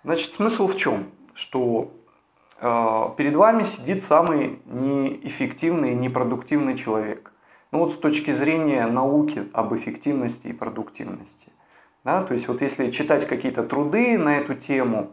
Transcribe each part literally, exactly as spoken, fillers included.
Значит, смысл в чем? Что э, перед вами сидит самый неэффективный и непродуктивный человек. Ну вот с точки зрения науки об эффективности и продуктивности. Да? То есть вот если читать какие-то труды на эту тему,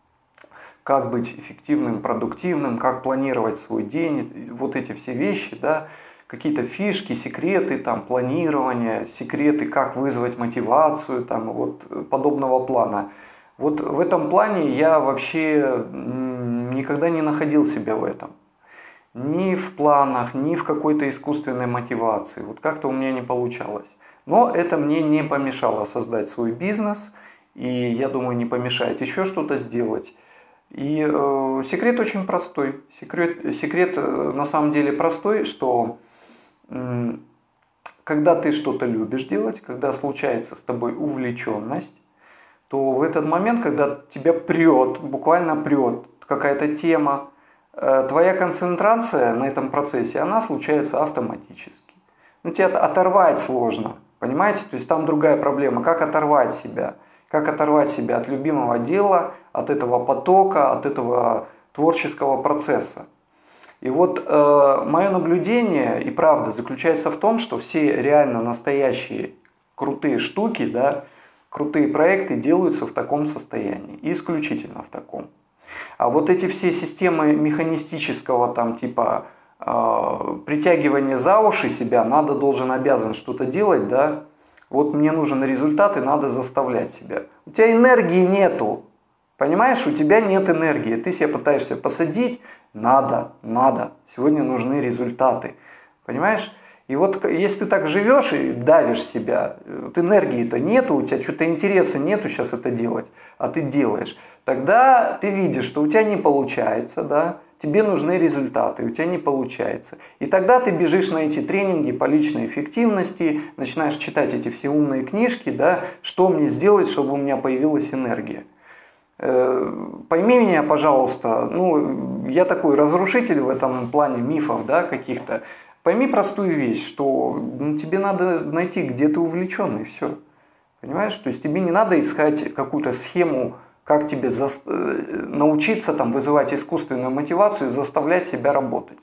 как быть эффективным, продуктивным, как планировать свой день, вот эти все вещи, да, какие-то фишки, секреты там, планирования, секреты, как вызвать мотивацию, там, вот, подобного плана. Вот в этом плане я вообще никогда не находил себя в этом. Ни в планах, ни в какой-то искусственной мотивации. Вот как-то у меня не получалось. Но это мне не помешало создать свой бизнес. И я думаю, не помешает еще что-то сделать. И э, секрет очень простой. Секрет, секрет э, на самом деле простой, что э, когда ты что-то любишь делать, когда случается с тобой увлеченность, то в этот момент, когда тебя прет, буквально прет какая-то тема, э, твоя концентрация на этом процессе, она случается автоматически. Ну, тебя оторвать сложно, понимаете? То есть там другая проблема. Как оторвать себя? Как оторвать себя от любимого дела, от этого потока, от этого творческого процесса. И вот э, мое наблюдение и правда заключается в том, что все реально настоящие крутые штуки, да, крутые проекты делаются в таком состоянии, исключительно в таком. А вот эти все системы механистического там типа э, притягивания за уши себя, надо, должен, обязан что-то делать, да, вот мне нужен результат и надо заставлять себя. У тебя энергии нету, понимаешь, у тебя нет энергии, ты себя пытаешься посадить, надо, надо, сегодня нужны результаты, понимаешь? И вот если ты так живешь и давишь себя, вот энергии-то нету, у тебя что-то интереса нету сейчас это делать, а ты делаешь, тогда ты видишь, что у тебя не получается, да, тебе нужны результаты, у тебя не получается. И тогда ты бежишь на эти тренинги по личной эффективности, начинаешь читать эти все умные книжки, да, что мне сделать, чтобы у меня появилась энергия. Пойми меня, пожалуйста, ну, я такой разрушитель в этом плане мифов, да, каких-то. Пойми простую вещь, что ну, тебе надо найти, где ты увлеченный, все. Понимаешь? То есть тебе не надо искать какую-то схему, как тебе за... научиться там, вызывать искусственную мотивацию и заставлять себя работать.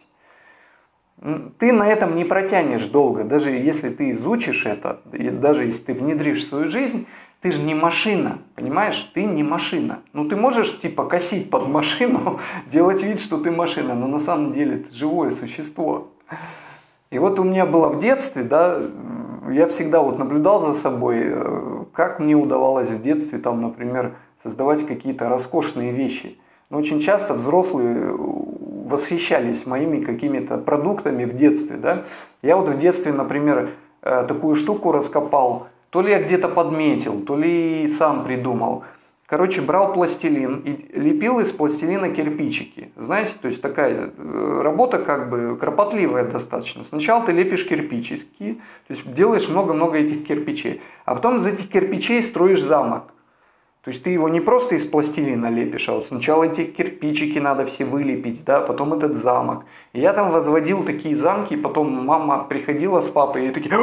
Ты на этом не протянешь долго, даже если ты изучишь это, даже если ты внедришь в свою жизнь, ты же не машина, понимаешь? Ты не машина. Ну ты можешь типа косить под машину, делать вид, что ты машина, но на самом деле ты живое существо. И вот у меня было в детстве, да, я всегда вот наблюдал за собой, как мне удавалось в детстве, там, например, создавать какие-то роскошные вещи. Но очень часто взрослые восхищались моими какими-то продуктами в детстве, да. Я вот в детстве, например, такую штуку раскопал, то ли я где-то подметил, то ли сам придумал. Короче, брал пластилин и лепил из пластилина кирпичики. Знаете, то есть такая работа как бы кропотливая достаточно. Сначала ты лепишь кирпичики, то есть делаешь много-много этих кирпичей, а потом из этих кирпичей строишь замок. То есть ты его не просто из пластилина лепишь, а вот сначала эти кирпичики надо все вылепить, да, потом этот замок. И я там возводил такие замки, потом мама приходила с папой и такие...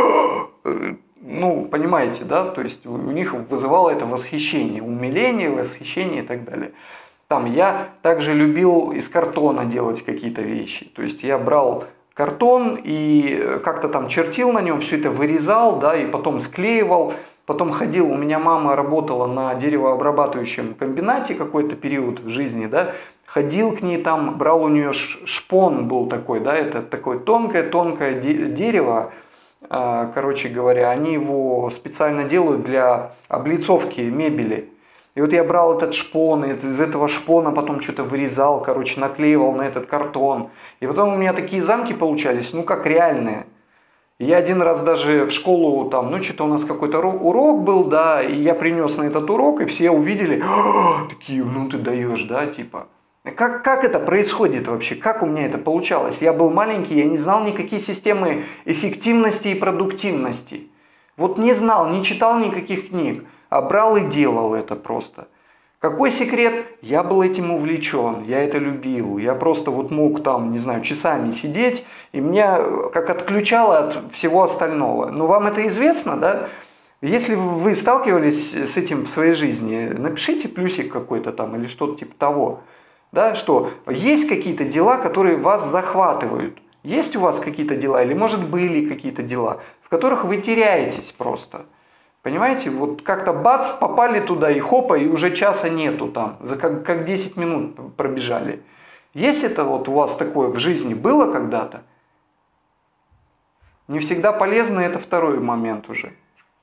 Ну, понимаете, да, то есть у них вызывало это восхищение, умиление, восхищение и так далее. Там я также любил из картона делать какие-то вещи, то есть я брал картон и как-то там чертил на нем, все это вырезал, да, и потом склеивал, потом ходил, у меня мама работала на деревообрабатывающем комбинате какой-то период в жизни, да, ходил к ней там, брал у нее шпон был такой, да, это такое тонкое-тонкое дерево, короче говоря, они его специально делают для облицовки мебели. И вот я брал этот шпон, и из этого шпона потом что-то вырезал, короче, наклеивал на этот картон. И потом у меня такие замки получались, ну как реальные. И я один раз даже в школу, там, ну что-то у нас какой-то урок был, да, и я принес на этот урок, и все увидели, такие, ну ты даешь, да, типа. Как, как это происходит вообще? Как у меня это получалось? Я был маленький, я не знал никакие системы эффективности и продуктивности. Вот не знал, не читал никаких книг, а брал и делал это просто. Какой секрет? Я был этим увлечен, я это любил. Я просто вот мог там, не знаю, часами сидеть, и меня как отключало от всего остального. Но вам это известно, да? Если вы сталкивались с этим в своей жизни, напишите плюсик какой-то там или что-то типа того. Да, что есть какие-то дела, которые вас захватывают. Есть у вас какие-то дела или, может, были какие-то дела, в которых вы теряетесь просто. Понимаете, вот как-то бац, попали туда и хопа, и уже часа нету там, за как, как десять минут пробежали. Есть это вот у вас такое в жизни, было когда-то? Не всегда полезно, это второй момент уже.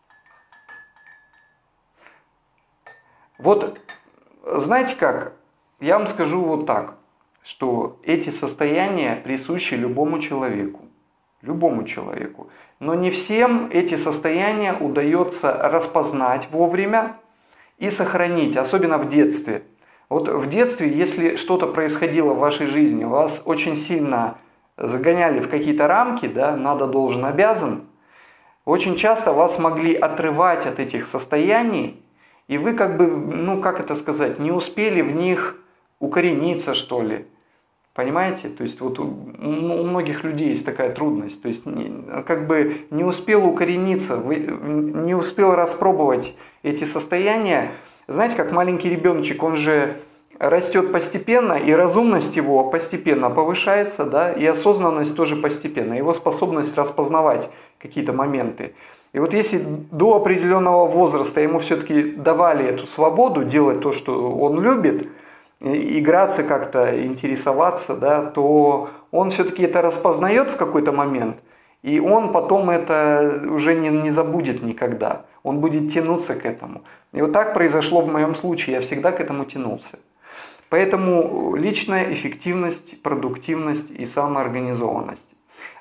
Вот, знаете как, я вам скажу вот так, что эти состояния присущи любому человеку. Любому человеку. Но не всем эти состояния удается распознать вовремя и сохранить, особенно в детстве. Вот в детстве, если что-то происходило в вашей жизни, вас очень сильно загоняли в какие-то рамки, да, надо, должен, обязан, очень часто вас могли отрывать от этих состояний, и вы как бы, ну как это сказать, не успели в них укорениться, что ли. Понимаете? То есть вот у, у многих людей есть такая трудность. То есть не, как бы не успел укорениться, вы, не успел распробовать эти состояния. Знаете, как маленький ребеночек, он же растет постепенно, и разумность его постепенно повышается, да, и осознанность тоже постепенно, его способность распознавать какие-то моменты. И вот если до определенного возраста ему все-таки давали эту свободу делать то, что он любит, играться как-то, интересоваться, да, то он все-таки это распознает в какой-то момент, и он потом это уже не, не забудет никогда. Он будет тянуться к этому. И вот так произошло в моем случае, я всегда к этому тянулся. Поэтому личная эффективность, продуктивность и самоорганизованность,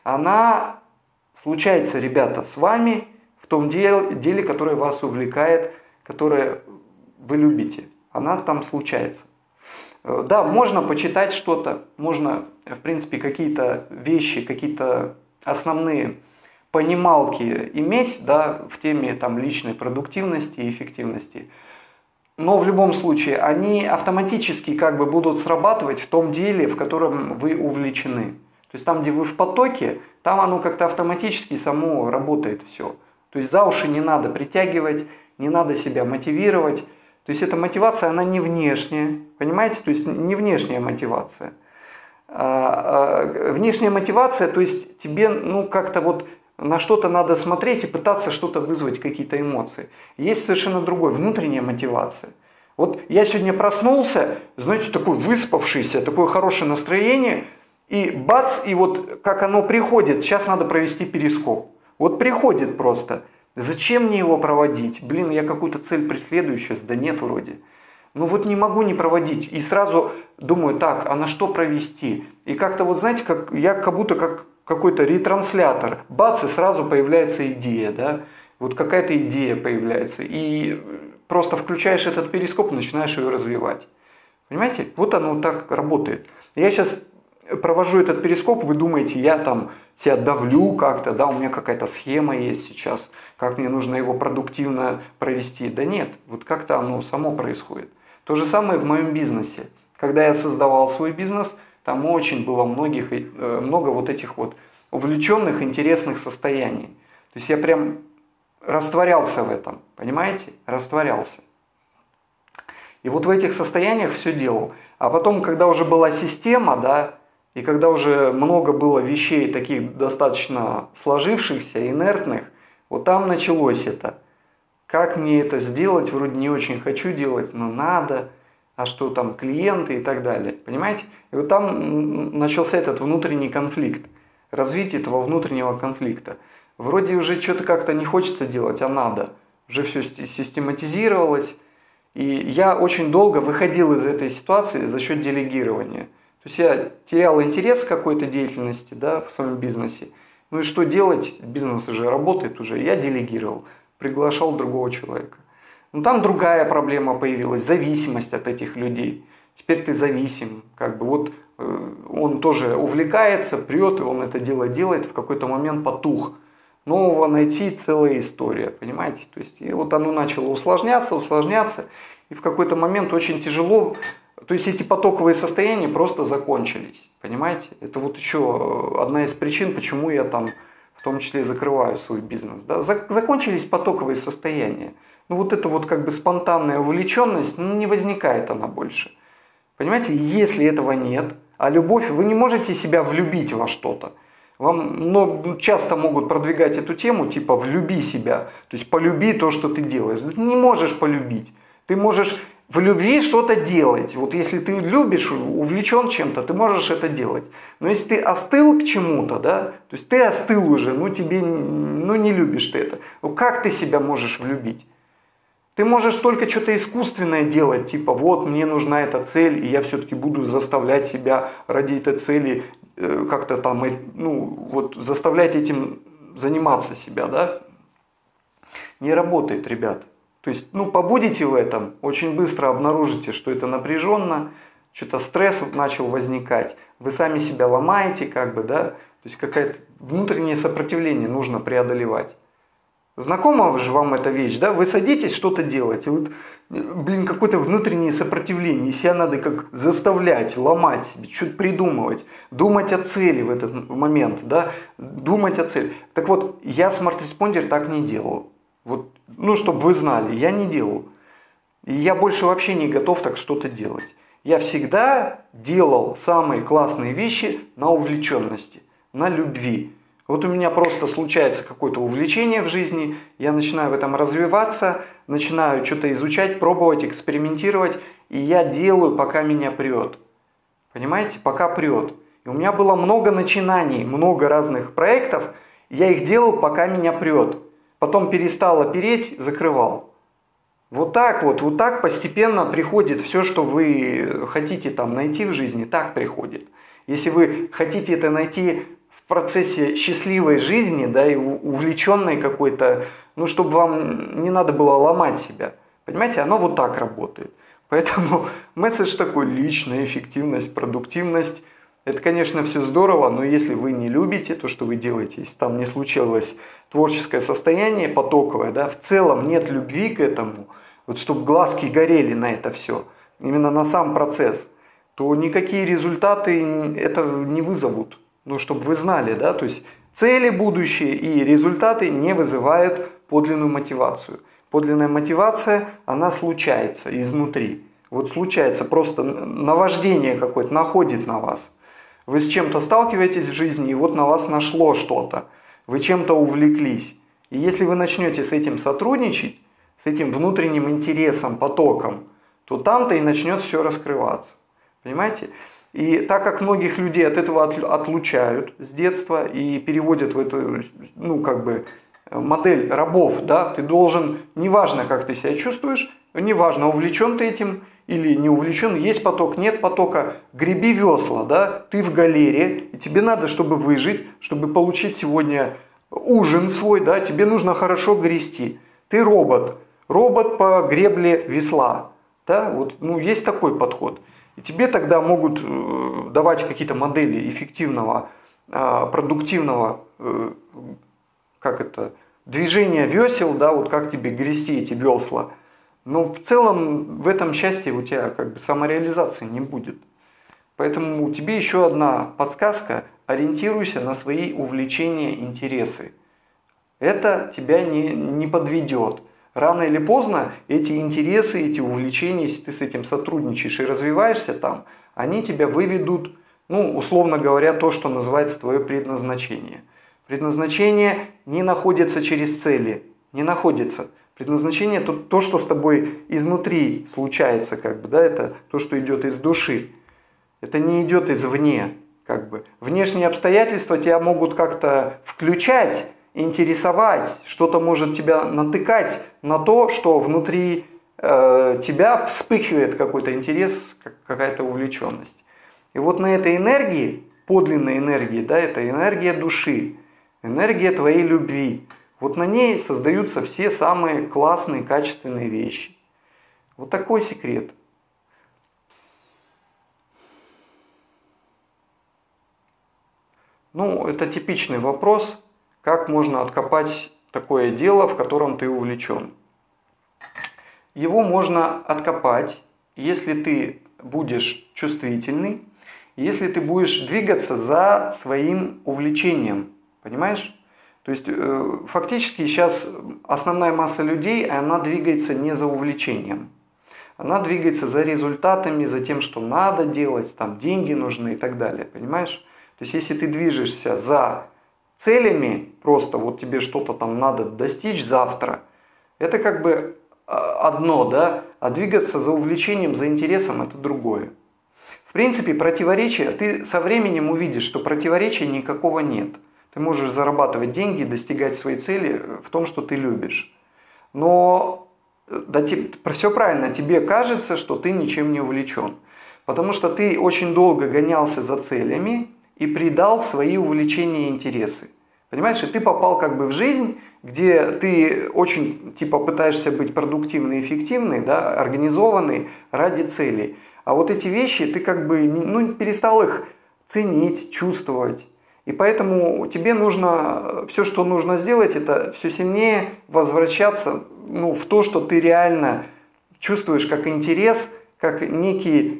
она случается, ребята, с вами в том деле, деле, которое вас увлекает, которое вы любите. Она там случается. Да, можно почитать что-то, можно, в принципе, какие-то вещи, какие-то основные понималки иметь, да, в теме там, личной продуктивности и эффективности. Но в любом случае они автоматически как бы будут срабатывать в том деле, в котором вы увлечены. То есть там, где вы в потоке, там оно как-то автоматически само работает все. То есть за уши не надо притягивать, не надо себя мотивировать. То есть эта мотивация, она не внешняя, понимаете? То есть не внешняя мотивация. А, а, внешняя мотивация, то есть тебе ну как-то вот на что-то надо смотреть и пытаться что-то вызвать, какие-то эмоции. Есть совершенно другой, внутренняя мотивация. Вот я сегодня проснулся, знаете, такой выспавшийся, такое хорошее настроение, и бац, и вот как оно приходит, сейчас надо провести перископ. Вот приходит просто. Зачем мне его проводить? Блин, я какую-то цель преследую сейчас, да нет вроде. Ну вот не могу не проводить. И сразу думаю, так, а на что провести? И как-то вот, знаете, как, я как будто как какой-то ретранслятор. Бац, и сразу появляется идея, да? Вот какая-то идея появляется. И просто включаешь этот перископ и начинаешь ее развивать. Понимаете? Вот оно так работает. Я сейчас провожу этот перископ, вы думаете, я там себя давлю как-то, да, у меня какая-то схема есть сейчас, как мне нужно его продуктивно провести. Да нет, вот как-то оно само происходит. То же самое в моем бизнесе. Когда я создавал свой бизнес, там очень было многих, много вот этих вот увлеченных, интересных состояний. То есть я прям растворялся в этом, понимаете? Растворялся. И вот в этих состояниях все делал. А потом, когда уже была система, да, и когда уже много было вещей таких достаточно сложившихся, инертных, вот там началось это. Как мне это сделать? Вроде не очень хочу делать, но надо. А что там, клиенты и так далее. Понимаете? И вот там начался этот внутренний конфликт. Развитие этого внутреннего конфликта. Вроде уже что-то как-то не хочется делать, а надо. Уже все систематизировалось. И я очень долго выходил из этой ситуации за счет делегирования. То есть я терял интерес к какой-то деятельности, да, в своем бизнесе. Ну и что делать? Бизнес уже работает, уже я делегировал, приглашал другого человека. Но там другая проблема появилась, зависимость от этих людей. Теперь ты зависим, как бы вот э, он тоже увлекается, прет, и он это дело делает, в какой-то момент потух. Нового найти целая история, понимаете? То есть и вот оно начало усложняться, усложняться, и в какой-то момент очень тяжело. То есть эти потоковые состояния просто закончились, понимаете? Это вот еще одна из причин, почему я там в том числе закрываю свой бизнес. Да? Закончились потоковые состояния. Ну вот это вот как бы спонтанная увлеченность, ну, не возникает она больше. Понимаете, если этого нет, а любовь, вы не можете себя влюбить во что-то. Вам ну, часто могут продвигать эту тему, типа влюби себя, то есть полюби то, что ты делаешь. Ты не можешь полюбить. Ты можешь в любви что-то делать. Вот если ты любишь, увлечен чем-то, ты можешь это делать. Но если ты остыл к чему-то, да, то есть ты остыл уже, ну тебе, ну не любишь ты это, ну как ты себя можешь влюбить? Ты можешь только что-то искусственное делать, типа вот мне нужна эта цель, и я все-таки буду заставлять себя ради этой цели э, как-то там, э, ну вот заставлять этим заниматься себя, да? Не работает, ребят. То есть, ну побудете в этом, очень быстро обнаружите, что это напряженно, что-то стресс начал возникать, вы сами себя ломаете, как бы, да? То есть какое-то внутреннее сопротивление нужно преодолевать. Знакома же вам эта вещь, да? Вы садитесь что-то делать, и вот, блин, какое-то внутреннее сопротивление, и себя надо как заставлять, ломать себе, что-то придумывать, думать о цели в этот момент, да? Думать о цели. Так вот, я смарт-респондер так не делал. Вот, ну, чтобы вы знали, я не делал. И я больше вообще не готов так что-то делать. Я всегда делал самые классные вещи на увлеченности, на любви. Вот у меня просто случается какое-то увлечение в жизни, я начинаю в этом развиваться, начинаю что-то изучать, пробовать, экспериментировать, и я делаю, пока меня прет. Понимаете? Пока прет. И у меня было много начинаний, много разных проектов, я их делал, пока меня прет. Потом перестало переть, закрывал. Вот так вот, вот так постепенно приходит все, что вы хотите там найти в жизни, так приходит. Если вы хотите это найти в процессе счастливой жизни, да, и увлеченной какой-то, ну, чтобы вам не надо было ломать себя. Понимаете, оно вот так работает. Поэтому месседж такой: личная эффективность, продуктивность. Это, конечно, все здорово, но если вы не любите то, что вы делаете, если там не случилось творческое состояние потоковое, да, в целом нет любви к этому, вот чтобы глазки горели на это все, именно на сам процесс, то никакие результаты это не вызовут. Ну, чтобы вы знали, да, то есть цели будущие и результаты не вызывают подлинную мотивацию. Подлинная мотивация, она случается изнутри. Вот случается, просто наваждение какое-то находит на вас. Вы с чем-то сталкиваетесь в жизни, и вот на вас нашло что-то. Вы чем-то увлеклись. И если вы начнете с этим сотрудничать, с этим внутренним интересом, потоком, то там-то и начнет все раскрываться. Понимаете? И так как многих людей от этого отлучают с детства и переводят в эту, ну, как бы, модель рабов, да, ты должен, неважно, как ты себя чувствуешь, неважно, увлечен ты этим или не увлечен, есть поток, нет потока, греби весла, да, ты в галере, и тебе надо, чтобы выжить, чтобы получить сегодня ужин свой, да, тебе нужно хорошо грести. Ты робот, робот по гребле весла, да, вот, ну, есть такой подход. И тебе тогда могут давать какие-то модели эффективного, продуктивного, как это, движения весел, да, вот как тебе грести эти весла. Но в целом в этом счастье у тебя как бы самореализации не будет. Поэтому тебе еще одна подсказка: ориентируйся на свои увлечения, интересы. Это тебя не, не подведет. Рано или поздно эти интересы, эти увлечения, если ты с этим сотрудничаешь и развиваешься там, они тебя выведут, ну, условно говоря, то, что называется твое предназначение. Предназначение не находится через цели, не находится. Предназначение то, то, что с тобой изнутри случается, как бы, да, это то, что идет из души. Это не идет извне, как бы. Внешние обстоятельства тебя могут как-то включать, интересовать, что-то может тебя натыкать на то, что внутри э, тебя вспыхивает какой-то интерес, какая-то увлеченность. И вот на этой энергии, подлинной энергии, да, это энергия души, энергия твоей любви. Вот на ней создаются все самые классные, качественные вещи. Вот такой секрет. Ну, это типичный вопрос. Как можно откопать такое дело, в котором ты увлечен? Его можно откопать, если ты будешь чувствительный, если ты будешь двигаться за своим увлечением. Понимаешь? То есть э, фактически сейчас основная масса людей, она двигается не за увлечением. Она двигается за результатами, за тем, что надо делать, там деньги нужны и так далее, понимаешь? То есть если ты движешься за целями, просто вот тебе что-то там надо достичь завтра, это как бы одно, да, а двигаться за увлечением, за интересом это другое. В принципе, противоречия, ты со временем увидишь, что противоречия никакого нет. Ты можешь зарабатывать деньги, достигать своей цели в том, что ты любишь. Но да, все правильно, тебе кажется, что ты ничем не увлечен. Потому что ты очень долго гонялся за целями и предал свои увлечения и интересы. Понимаешь, и ты попал как бы в жизнь, где ты очень типа пытаешься быть продуктивный, эффективный, да, организованный ради целей. А вот эти вещи ты как бы ну, перестал их ценить, чувствовать. И поэтому тебе нужно, все, что нужно сделать, это все сильнее возвращаться ну, в то, что ты реально чувствуешь как интерес, как некий,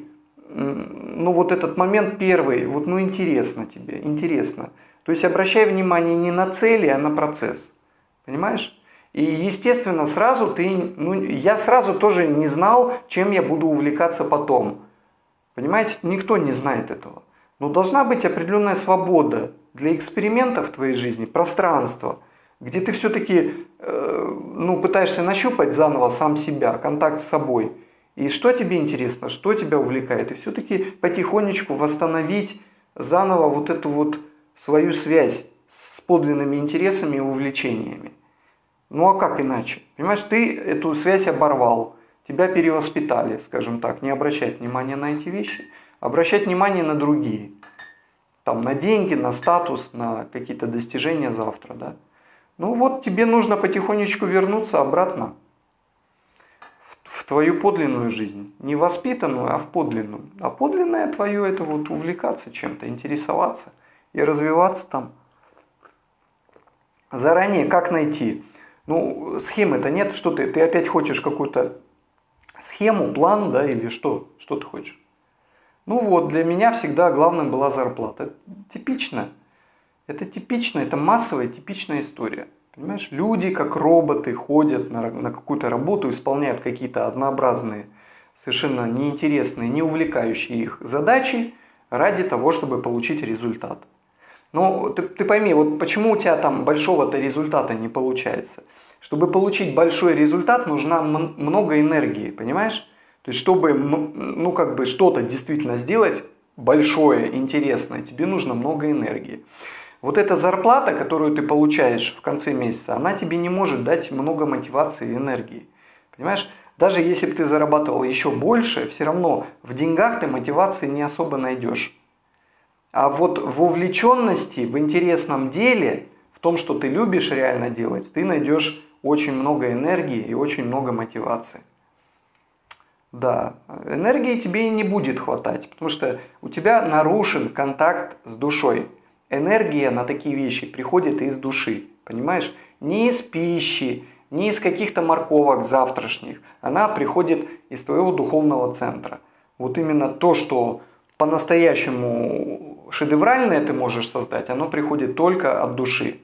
ну вот этот момент первый, вот ну интересно тебе, интересно. То есть обращай внимание не на цели, а на процесс. Понимаешь? И естественно сразу ты, ну я сразу тоже не знал, чем я буду увлекаться потом. Понимаете? Никто не знает этого. Но должна быть определенная свобода для экспериментов в твоей жизни, пространство, где ты все-таки э, ну, пытаешься нащупать заново сам себя, контакт с собой. И что тебе интересно, что тебя увлекает. И все-таки потихонечку восстановить заново вот эту вот свою связь с подлинными интересами и увлечениями. Ну а как иначе? Понимаешь, ты эту связь оборвал, тебя перевоспитали, скажем так, не обращать внимания на эти вещи, обращать внимание на другие. Там, на деньги, на статус, на какие-то достижения завтра. Да? Ну вот тебе нужно потихонечку вернуться обратно в, в твою подлинную жизнь. Не воспитанную, а в подлинную. А подлинное твое это вот увлекаться чем-то, интересоваться и развиваться там. Заранее как найти? Ну, схемы-то нет, что ты? Ты опять хочешь какую-то схему, план, да, или что? Что ты хочешь? Ну вот, для меня всегда главным была зарплата. Это типично. Это типично, это массовая, типичная история. Понимаешь, люди как роботы ходят на, на какую-то работу, исполняют какие-то однообразные, совершенно неинтересные, не увлекающие их задачи ради того, чтобы получить результат. Но ты, ты пойми, вот почему у тебя там большого-то результата не получается. Чтобы получить большой результат, нужно много энергии, понимаешь? То есть, чтобы ну, как бы что-то действительно сделать большое, интересное, тебе нужно много энергии. Вот эта зарплата, которую ты получаешь в конце месяца, она тебе не может дать много мотивации и энергии. Понимаешь? Даже если бы ты зарабатывал еще больше, все равно в деньгах ты мотивации не особо найдешь. А вот в увлеченности, в интересном деле, в том, что ты любишь реально делать, ты найдешь очень много энергии и очень много мотивации. Да, энергии тебе не будет хватать, потому что у тебя нарушен контакт с душой. Энергия на такие вещи приходит из души, понимаешь? Не из пищи, не из каких-то морковок завтрашних. Она приходит из твоего духовного центра. Вот именно то, что по-настоящему шедевральное ты можешь создать, оно приходит только от души.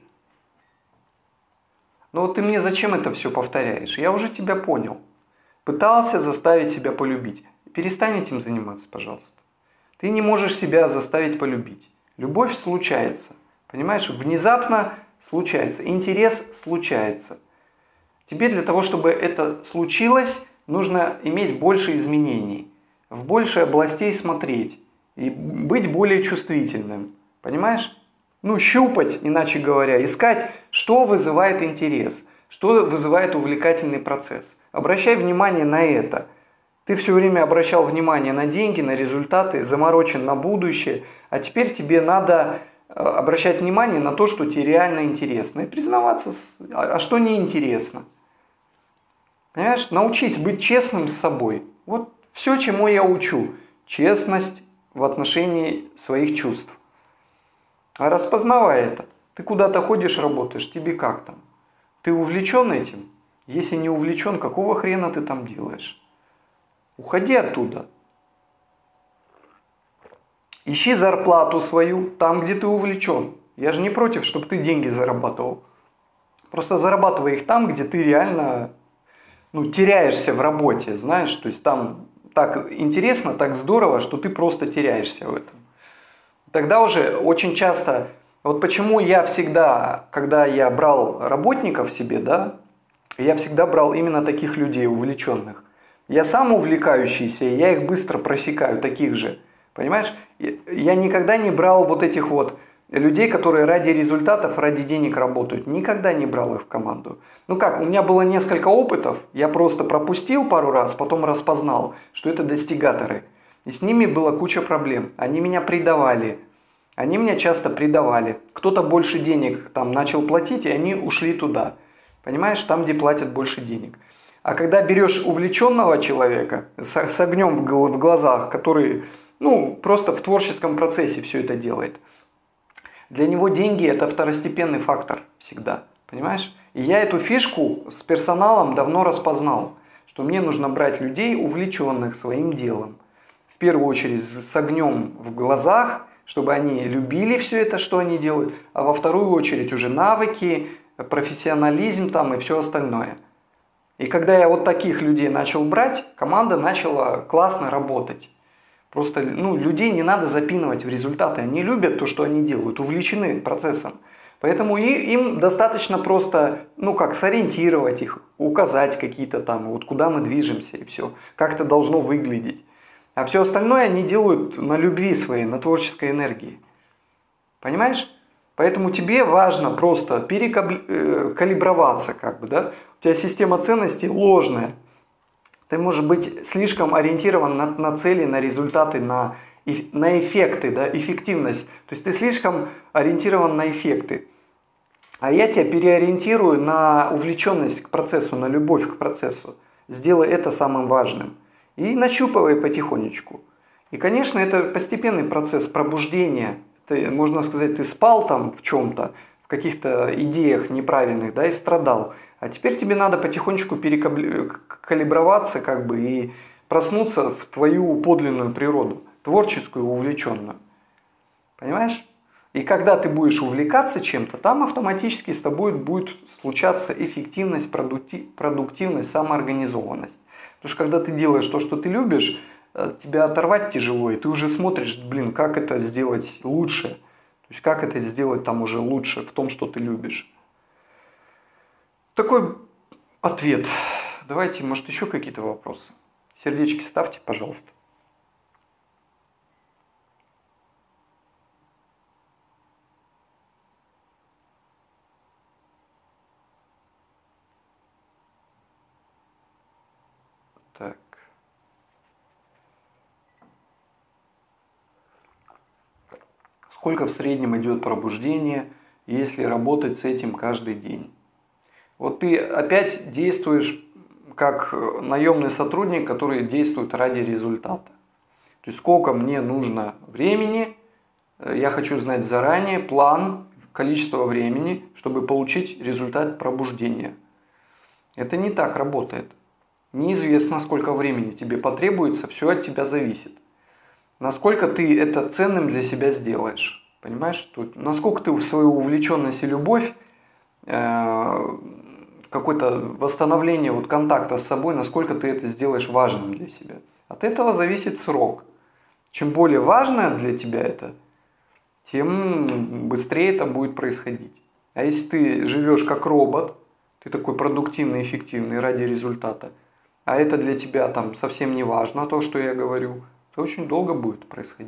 Но вот ты мне зачем это все повторяешь? Я уже тебя понял. Пытался заставить себя полюбить. Перестань этим заниматься, пожалуйста. Ты не можешь себя заставить полюбить. Любовь случается. Понимаешь, внезапно случается. Интерес случается. Тебе для того, чтобы это случилось, нужно иметь больше изменений. В больше областей смотреть. И быть более чувствительным. Понимаешь? Ну, щупать, иначе говоря, искать, что вызывает интерес, что вызывает увлекательный процесс. Обращай внимание на это. Ты все время обращал внимание на деньги, на результаты, заморочен на будущее, а теперь тебе надо обращать внимание на то, что тебе реально интересно, и признаваться, а что неинтересно. Понимаешь? Научись быть честным с собой. Вот все, чему я учу. Честность в отношении своих чувств. А распознавай это. Ты куда-то ходишь, работаешь, тебе как там? Ты увлечен этим? Если не увлечен, какого хрена ты там делаешь? Уходи оттуда. Ищи зарплату свою там, где ты увлечен. Я же не против, чтобы ты деньги зарабатывал. Просто зарабатывай их там, где ты реально ну, теряешься в работе, знаешь, то есть там так интересно, так здорово, что ты просто теряешься в этом. Тогда уже очень часто, вот почему я всегда, когда я брал работников себе, да, я всегда брал именно таких людей, увлеченных. Я сам увлекающийся, и я их быстро просекаю, таких же. Понимаешь? Я никогда не брал вот этих вот людей, которые ради результатов, ради денег работают. Никогда не брал их в команду. Ну как, у меня было несколько опытов, я просто пропустил пару раз, потом распознал, что это достигаторы. И с ними была куча проблем. Они меня предавали. Они меня часто предавали. Кто-то больше денег там начал платить, и они ушли туда. Понимаешь, там, где платят больше денег. А когда берешь увлеченного человека с, с огнем в, в глазах, который ну, просто в творческом процессе все это делает, для него деньги это второстепенный фактор всегда. Понимаешь? И я эту фишку с персоналом давно распознал, что мне нужно брать людей, увлеченных своим делом. В первую очередь с огнем в глазах, чтобы они любили все это, что они делают, а во вторую очередь уже навыки, профессионализм там и все остальное. И когда я вот таких людей начал брать, команда начала классно работать. Просто ну, людей не надо запинывать в результаты. Они любят то, что они делают, увлечены процессом. Поэтому и, им достаточно просто, ну как, сориентировать их, указать какие-то там, вот куда мы движемся и все. Как это должно выглядеть. А все остальное они делают на любви своей, на творческой энергии. Понимаешь? Поэтому тебе важно просто перекалиброваться, как бы, да? У тебя система ценностей ложная. Ты можешь быть слишком ориентирован на, на цели, на результаты, на, на эффекты, да, эффективность. То есть ты слишком ориентирован на эффекты. А я тебя переориентирую на увлеченность к процессу, на любовь к процессу. Сделай это самым важным. И нащупывай потихонечку. И, конечно, это постепенный процесс пробуждения. Ты, можно сказать, ты спал там в чем-то, в каких-то идеях неправильных, да, и страдал. А теперь тебе надо потихонечку перекалиброваться, как бы, и проснуться в твою подлинную природу, творческую, увлеченную. Понимаешь? И когда ты будешь увлекаться чем-то, там автоматически с тобой будет случаться эффективность, продуктивность, самоорганизованность. Потому что когда ты делаешь то, что ты любишь, тебя оторвать тяжело, и ты уже смотришь, блин, как это сделать лучше. То есть как это сделать там уже лучше в том, что ты любишь. Такой ответ. Давайте, может, еще какие-то вопросы. Сердечки ставьте, пожалуйста. Так. Сколько в среднем идет пробуждение, если работать с этим каждый день? Вот ты опять действуешь как наемный сотрудник, который действует ради результата. То есть сколько мне нужно времени, я хочу знать заранее план, количество времени, чтобы получить результат пробуждения. Это не так работает. Неизвестно, сколько времени тебе потребуется, все от тебя зависит. Насколько ты это ценным для себя сделаешь. Понимаешь? Тут, насколько ты в свою увлеченность и любовь, э, какое-то восстановление вот контакта с собой, насколько ты это сделаешь важным для себя. От этого зависит срок. Чем более важно для тебя это, тем быстрее это будет происходить. А если ты живешь как робот, ты такой продуктивный, эффективный ради результата, а это для тебя там совсем не важно, то, что я говорю, то очень долго будет происходить.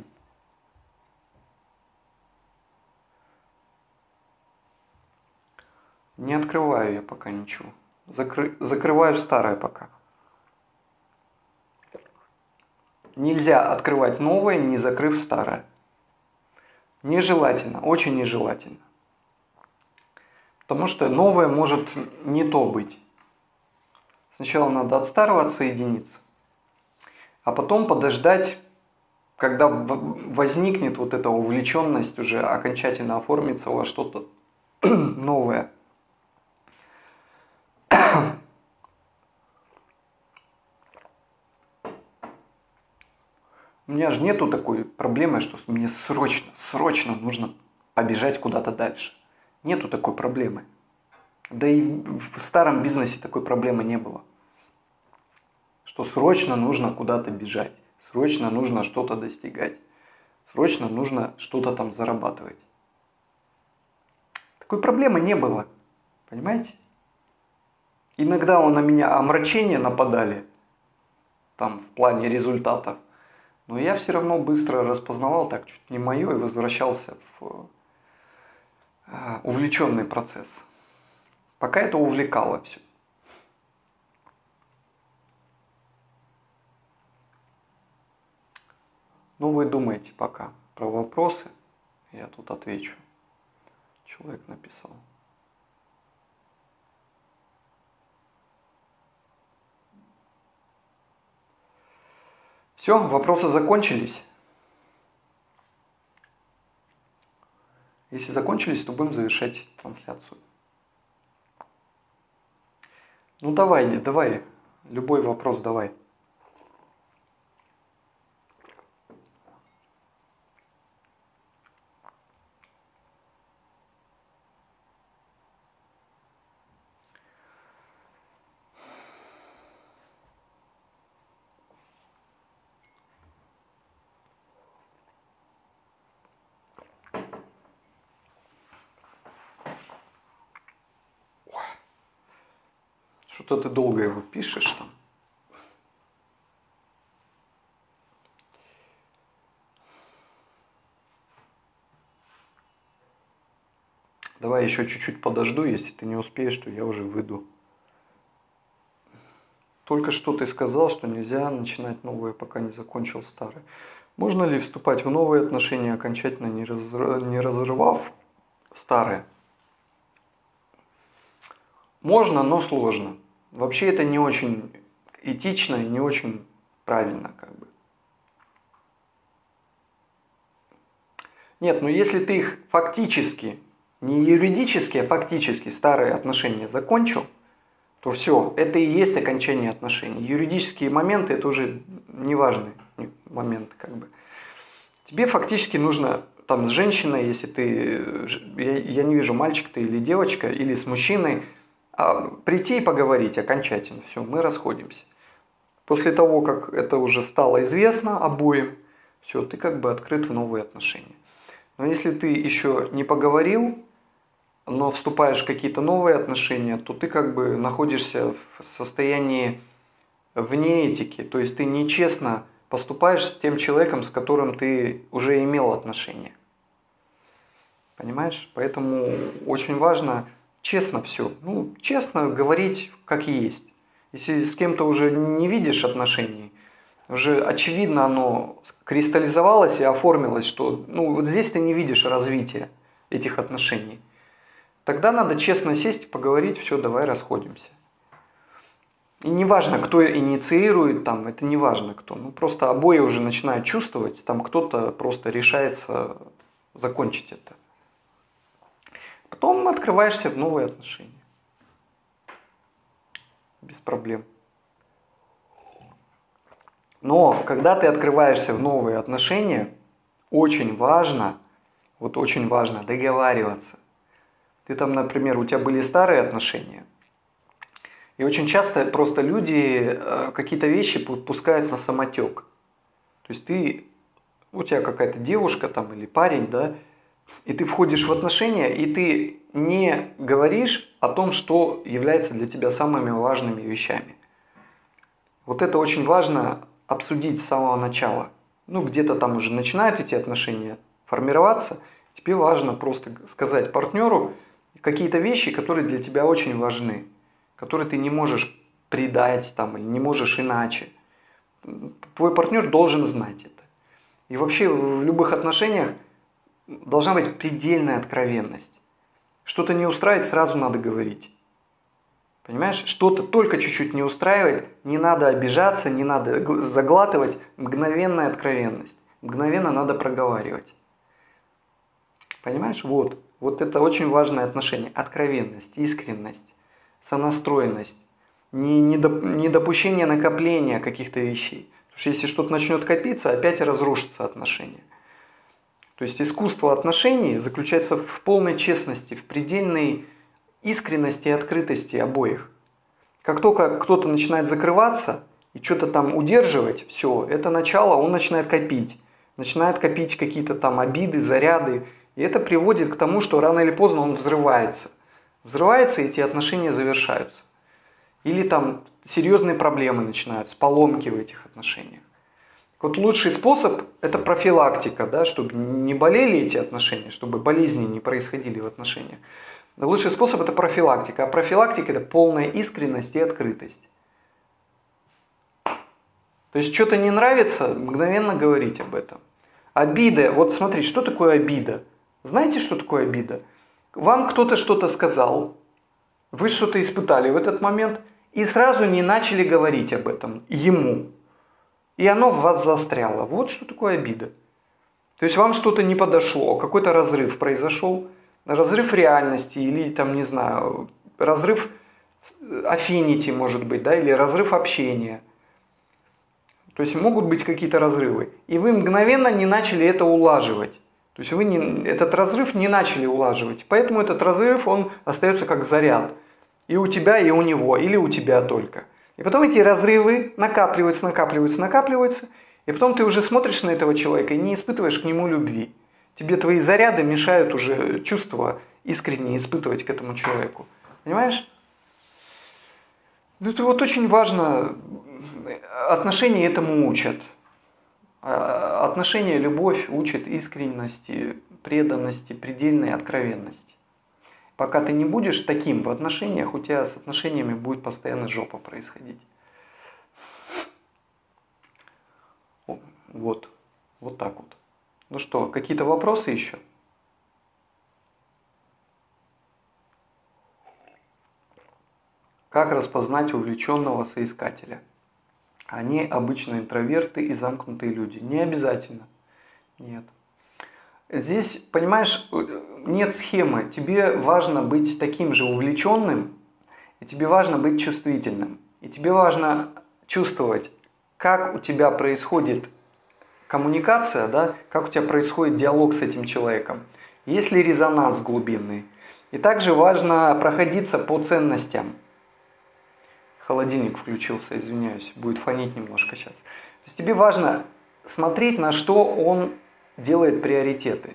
Не открываю я пока ничего. Закры... Закрываю старое пока. Нельзя открывать новое, не закрыв старое. Нежелательно, очень нежелательно. Потому что новое может не то быть. Сначала надо от старого отсоединиться, а потом подождать, когда возникнет вот эта увлеченность, уже окончательно оформится во что-то новое. У меня же нету такой проблемы, что мне срочно, срочно нужно побежать куда-то дальше. Нету такой проблемы. Да и в старом бизнесе такой проблемы не было. Что срочно нужно куда-то бежать, срочно нужно что-то достигать, срочно нужно что-то там зарабатывать. Такой проблемы не было, понимаете? Иногда он на меня омрачения нападали, там, в плане результатов, но я все равно быстро распознавал, так, чуть не мое, и возвращался в увлеченный процесс. Пока это увлекало все. Ну, вы думаете пока про вопросы, я тут отвечу. Человек написал. Все, вопросы закончились. Если закончились, то будем завершать трансляцию. Ну давай, давай, любой вопрос давай. Что-то ты долго его пишешь там. Давай еще чуть-чуть подожду, если ты не успеешь, то я уже выйду. Только что ты сказал, что нельзя начинать новые, пока не закончил старые. Можно ли вступать в новые отношения, окончательно не, разр... не разрывав старые? Можно, но сложно. Вообще это не очень этично и не очень правильно, как бы. Нет, ну если ты их фактически, не юридически, а фактически старые отношения закончил, то все, это и есть окончание отношений. Юридические моменты это уже неважный момент, как бы. Тебе фактически нужно там с женщиной, если ты, я, я не вижу, мальчик ты или девочка, или с мужчиной, а прийти и поговорить окончательно. Все, мы расходимся. После того, как это уже стало известно обоим, все, ты как бы открыт в новые отношения. Но если ты еще не поговорил, но вступаешь в какие-то новые отношения, то ты как бы находишься в состоянии вне этики. То есть ты нечестно поступаешь с тем человеком, с которым ты уже имел отношения. Понимаешь? Поэтому очень важно честно все. Ну, честно говорить, как есть. Если с кем-то уже не видишь отношений, уже очевидно оно кристаллизовалось и оформилось, что ну, вот здесь ты не видишь развития этих отношений. Тогда надо честно сесть и поговорить, все, давай расходимся. И не важно, кто инициирует, там, это не важно кто. Ну, просто обои уже начинают чувствовать, там кто-то просто решается закончить это. Потом открываешься в новые отношения. Без проблем. Но когда ты открываешься в новые отношения, очень важно, вот очень важно договариваться. Ты там, например, у тебя были старые отношения, и очень часто просто люди какие-то вещи пускают на самотек. То есть ты, у тебя какая-то девушка там или парень, да, и ты входишь в отношения, и ты не говоришь о том, что является для тебя самыми важными вещами. Вот это очень важно обсудить с самого начала. Ну, где-то там уже начинают эти отношения формироваться. Тебе важно просто сказать партнеру какие-то вещи, которые для тебя очень важны, которые ты не можешь предать там, или не можешь иначе. Твой партнер должен знать это. И вообще в любых отношениях должна быть предельная откровенность. Что-то не устраивает, сразу надо говорить. Понимаешь? Что-то только чуть-чуть не устраивает, не надо обижаться, не надо заглатывать. Мгновенная откровенность. Мгновенно надо проговаривать. Понимаешь? Вот. Вот это очень важное отношение. Откровенность, искренность, сонастроенность, недопущение накопления каких-то вещей. Потому что если что-то начнет копиться, опять разрушатся отношения. То есть искусство отношений заключается в полной честности, в предельной искренности и открытости обоих. Как только кто-то начинает закрываться и что-то там удерживать, все, это начало, он начинает копить. Начинает копить какие-то там обиды, заряды. И это приводит к тому, что рано или поздно он взрывается. Взрывается, и эти отношения завершаются. Или там серьезные проблемы начинаются, поломки в этих отношениях. Вот лучший способ – это профилактика, да, чтобы не болели эти отношения, чтобы болезни не происходили в отношениях. Но лучший способ – это профилактика. А профилактика – это полная искренность и открытость. То есть что-то не нравится, мгновенно говорить об этом. Обида. Вот смотри, что такое обида? Знаете, что такое обида? Вам кто-то что-то сказал, вы что-то испытали в этот момент и сразу не начали говорить об этом ему. И оно в вас застряло. Вот что такое обида. То есть вам что-то не подошло, какой-то разрыв произошел, разрыв реальности или там, не знаю, разрыв affinity, может быть, да, или разрыв общения. То есть могут быть какие-то разрывы. И вы мгновенно не начали это улаживать. То есть вы не, этот разрыв не начали улаживать. Поэтому этот разрыв, он остается как заряд. И у тебя, и у него, или у тебя только. И потом эти разрывы накапливаются, накапливаются, накапливаются. И потом ты уже смотришь на этого человека и не испытываешь к нему любви. Тебе твои заряды мешают уже чувства искренне испытывать к этому человеку. Понимаешь? Ну, это вот очень важно. Отношения этому учат. Отношения, любовь учат искренности, преданности, предельной откровенности. Пока ты не будешь таким в отношениях, у тебя с отношениями будет постоянно жопа происходить. Вот. Вот так вот. Ну что, какие-то вопросы еще? Как распознать увлеченного соискателя? Они обычно интроверты и замкнутые люди. Не обязательно. Нет. Здесь, понимаешь, нет схемы. Тебе важно быть таким же увлеченным, и тебе важно быть чувствительным. И тебе важно чувствовать, как у тебя происходит коммуникация, да, как у тебя происходит диалог с этим человеком. Есть ли резонанс глубинный. И также важно проходиться по ценностям. Холодильник включился, извиняюсь, будет фонить немножко сейчас. То есть тебе важно смотреть, на что он делает приоритеты.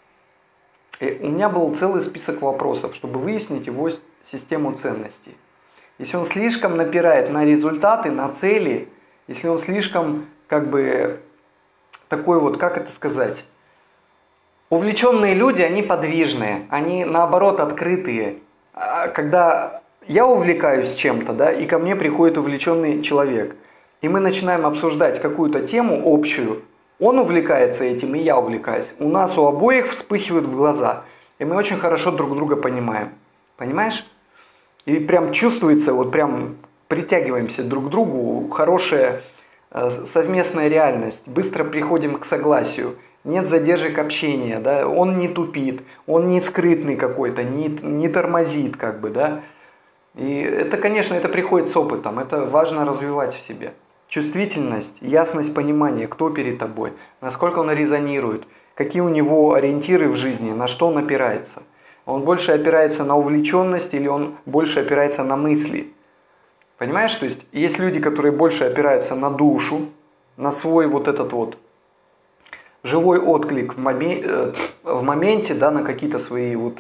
И у меня был целый список вопросов, чтобы выяснить его систему ценностей. Если он слишком напирает на результаты, на цели, если он слишком, как бы, такой вот, как это сказать, увлеченные люди, они подвижные, они наоборот открытые. Когда я увлекаюсь чем-то, да, и ко мне приходит увлеченный человек, и мы начинаем обсуждать какую-то тему общую, он увлекается этим, и я увлекаюсь. У нас у обоих вспыхивают глаза, и мы очень хорошо друг друга понимаем. Понимаешь? И прям чувствуется, вот прям притягиваемся друг к другу, хорошая э, совместная реальность, быстро приходим к согласию, нет задержек общения, да, он не тупит, он не скрытный какой-то, не, не тормозит, как бы, да. И это, конечно, это приходит с опытом, это важно развивать в себе. Чувствительность, ясность понимания, кто перед тобой, насколько он резонирует, какие у него ориентиры в жизни, на что он опирается. Он больше опирается на увлеченность или он больше опирается на мысли. Понимаешь? То есть есть люди, которые больше опираются на душу, на свой вот этот вот живой отклик в, моме... в моменте, да, на какие-то свои вот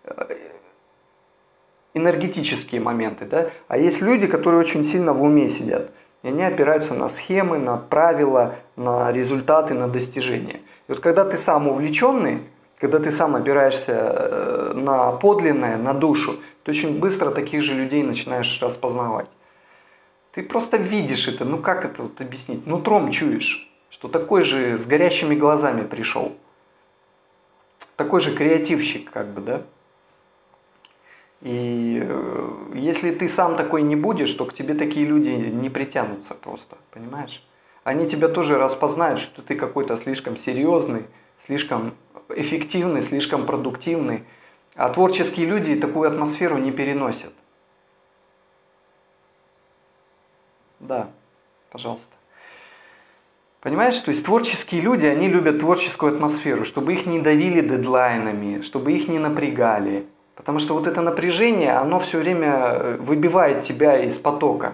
энергетические моменты. Да? А есть люди, которые очень сильно в уме сидят. И они опираются на схемы, на правила, на результаты, на достижения. И вот когда ты сам увлеченный, когда ты сам опираешься на подлинное, на душу, ты очень быстро таких же людей начинаешь распознавать. Ты просто видишь это, ну как это вот объяснить? Нутром чуешь, что такой же с горящими глазами пришел. Такой же креативщик, как бы, да? И если ты сам такой не будешь, то к тебе такие люди не притянутся просто, понимаешь? Они тебя тоже распознают, что ты какой-то слишком серьезный, слишком эффективный, слишком продуктивный. А творческие люди такую атмосферу не переносят. Да, пожалуйста. Понимаешь, то есть творческие люди, они любят творческую атмосферу, чтобы их не давили дедлайнами, чтобы их не напрягали. Потому что вот это напряжение, оно все время выбивает тебя из потока.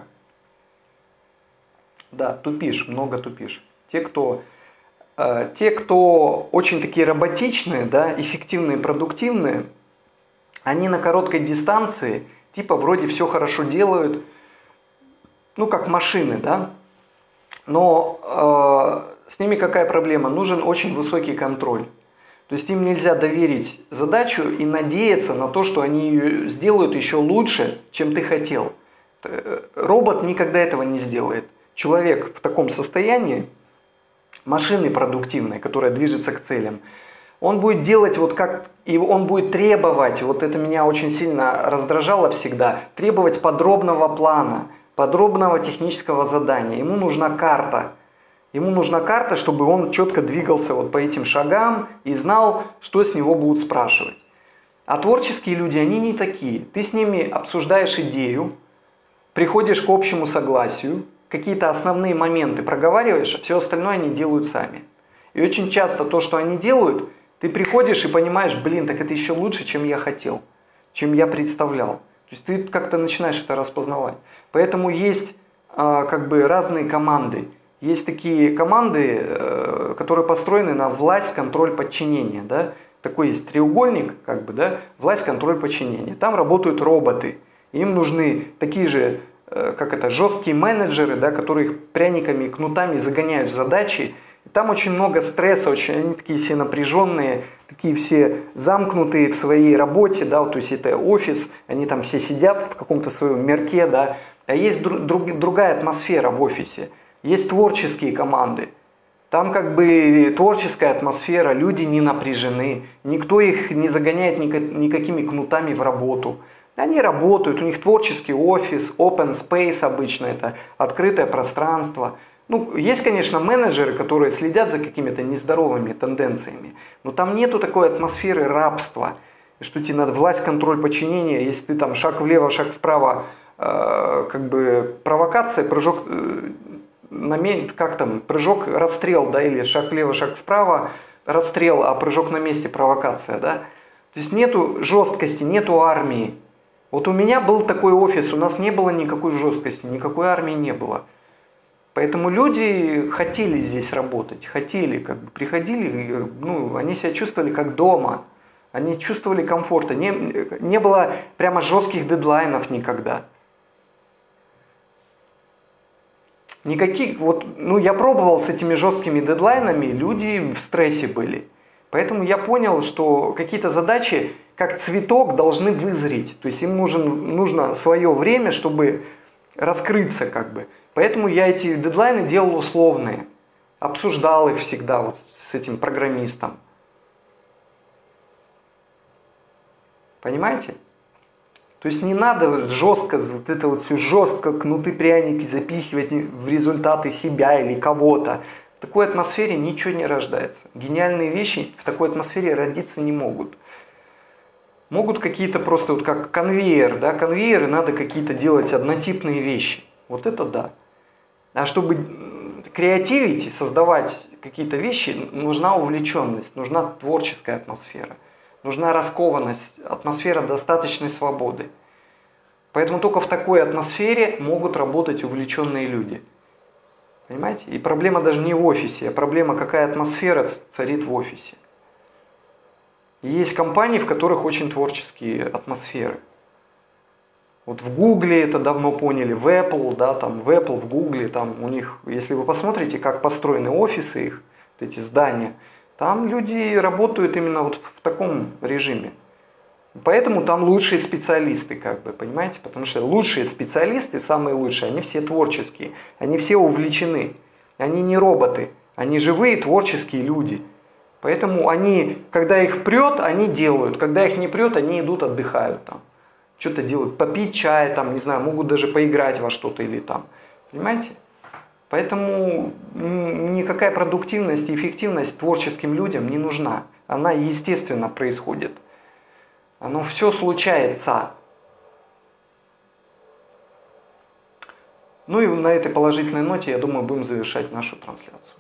Да, тупишь, много тупишь. Те, кто, э, те, кто очень такие роботичные, да, эффективные, продуктивные, они на короткой дистанции, типа вроде все хорошо делают, ну как машины, да, но э, с ними какая проблема? Нужен очень высокий контроль. То есть им нельзя доверить задачу и надеяться на то, что они ее сделают еще лучше, чем ты хотел. Робот никогда этого не сделает. Человек в таком состоянии, машины продуктивной, которая движется к целям, он будет делать вот как, и он будет требовать, вот это меня очень сильно раздражало всегда, требовать подробного плана, подробного технического задания. Ему нужна карта. Ему нужна карта, чтобы он четко двигался вот по этим шагам и знал, что с него будут спрашивать. А творческие люди, они не такие. Ты с ними обсуждаешь идею, приходишь к общему согласию, какие-то основные моменты проговариваешь, а все остальное они делают сами. И очень часто то, что они делают, ты приходишь и понимаешь, блин, так это еще лучше, чем я хотел, чем я представлял. То есть ты как-то начинаешь это распознавать. Поэтому есть э, как бы разные команды. Есть такие команды, э, которые построены на власть, контроль, подчинение. Да? Такой есть треугольник, как бы, да? Власть, контроль, подчинение. Там работают роботы. Им нужны такие же, э, как это, жесткие менеджеры, да, которые их пряниками и кнутами загоняют в задачи. И там очень много стресса, очень, они такие все напряженные, такие все замкнутые в своей работе, да, то есть это офис, они там все сидят в каком-то своем мирке, да. А есть друг, друг, другая атмосфера в офисе. Есть творческие команды. Там как бы творческая атмосфера, люди не напряжены, никто их не загоняет никакими кнутами в работу. Они работают, у них творческий офис, open space обычно, это открытое пространство. Ну, есть, конечно, менеджеры, которые следят за какими-то нездоровыми тенденциями, но там нету такой атмосферы рабства, что тебе надо власть, контроль, подчинение, если ты там шаг влево, шаг вправо, э, как бы провокация, прыжок... Э, как там, прыжок, расстрел, да, или шаг влево, шаг вправо, расстрел, а прыжок на месте, провокация, да. То есть нету жесткости, нету армии. Вот у меня был такой офис, у нас не было никакой жесткости, никакой армии не было. Поэтому люди хотели здесь работать, хотели, как бы приходили, ну, они себя чувствовали как дома, они чувствовали комфорта, не, не было прямо жестких дедлайнов никогда. Никаких, вот, ну я пробовал с этими жесткими дедлайнами, люди в стрессе были. Поэтому я понял, что какие-то задачи, как цветок, должны вызреть. То есть им нужен, нужно свое время, чтобы раскрыться как бы. Поэтому я эти дедлайны делал условные. Обсуждал их всегда вот с этим программистом. Понимаете? То есть не надо жестко, вот это вот все жестко, кнуты, пряники запихивать в результаты себя или кого-то. В такой атмосфере ничего не рождается. Гениальные вещи в такой атмосфере родиться не могут. Могут какие-то просто вот как конвейер, да, конвейеры надо какие-то делать однотипные вещи. Вот это да. А чтобы креативить и создавать какие-то вещи, нужна увлеченность, нужна творческая атмосфера. Нужна раскованность, атмосфера достаточной свободы. Поэтому только в такой атмосфере могут работать увлеченные люди. Понимаете? И проблема даже не в офисе, а проблема, какая атмосфера царит в офисе. И есть компании, в которых очень творческие атмосферы. Вот в Гугле это давно поняли, в Apple, да, там в Apple, в Гугле, там у них, если вы посмотрите, как построены офисы их, вот эти здания, там люди работают именно вот в таком режиме. Поэтому там лучшие специалисты, как бы, понимаете? Потому что лучшие специалисты, самые лучшие, они все творческие, они все увлечены. Они не роботы, они живые творческие люди. Поэтому они, когда их прет, они делают. Когда их не прет, они идут, отдыхают там. Что-то делают, попить чай, там, не знаю, могут даже поиграть во что-то или там. Понимаете? Поэтому никакая продуктивность и эффективность творческим людям не нужна. Она естественно происходит. Оно все случается. Ну и на этой положительной ноте, я думаю, будем завершать нашу трансляцию.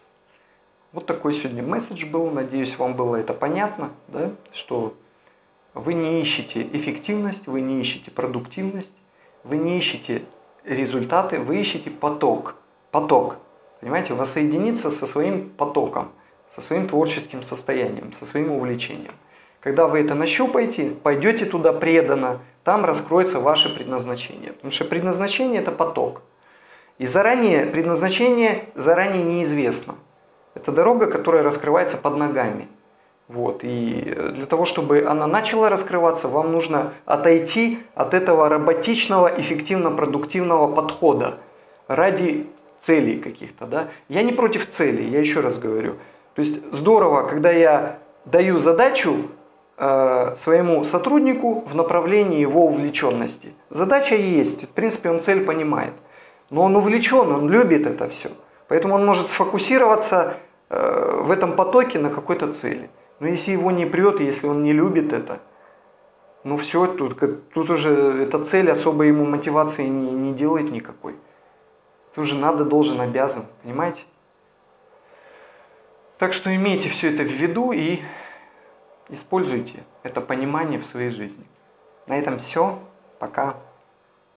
Вот такой сегодня месседж был. Надеюсь, вам было это понятно, да? Что Вы не ищете эффективность, вы не ищете продуктивность, вы не ищете результаты, вы ищете поток. Поток. Понимаете, воссоединиться со своим потоком, со своим творческим состоянием, со своим увлечением. Когда вы это нащупаете, пойдете туда преданно, там раскроется ваше предназначение. Потому что предназначение – это поток. И заранее, предназначение заранее неизвестно. Это дорога, которая раскрывается под ногами. Вот. И для того, чтобы она начала раскрываться, вам нужно отойти от этого роботичного, эффективно-продуктивного подхода ради целей каких-то. Да? Я не против целей, я еще раз говорю. То есть здорово, когда я даю задачу э, своему сотруднику в направлении его увлеченности. Задача есть, в принципе, он цель понимает. Но он увлечен, он любит это все. Поэтому он может сфокусироваться э, в этом потоке на какой-то цели. Но если его не прет, если он не любит это, ну все, тут, тут уже эта цель особо ему мотивации не, не делает никакой. Тут уже надо, должен, обязан, понимаете? Так что имейте все это в виду и используйте это понимание в своей жизни. На этом все. Пока.